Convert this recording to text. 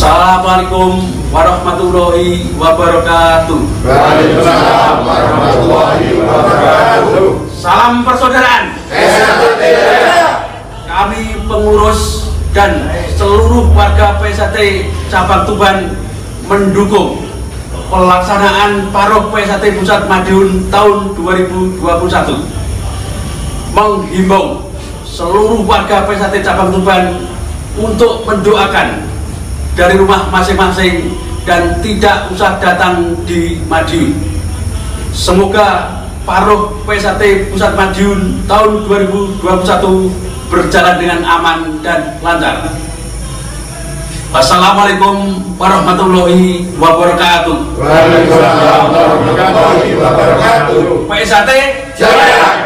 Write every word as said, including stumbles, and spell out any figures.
Assalamualaikum warahmatullahi wabarakatuh. Waalaikumsalam warahmatullahi wabarakatuh. Salam persaudaraan. Kami pengurus dan seluruh warga P S A T Cabang Tuban mendukung pelaksanaan Paroh P S A T Pusat Madiun tahun dua ribu dua puluh satu. Menghimbau seluruh warga P S A T Cabang Tuban untuk mendoakan dari rumah masing-masing dan tidak usah datang di Madiun. Semoga Paroh P S A T Pusat Madiun tahun dua ribu dua puluh satu berjalan dengan aman dan lancar. Wassalamualaikum warahmatullahi wabarakatuh. Waalaikumsalam warahmatullahi wabarakatuh. P S A T Jaya.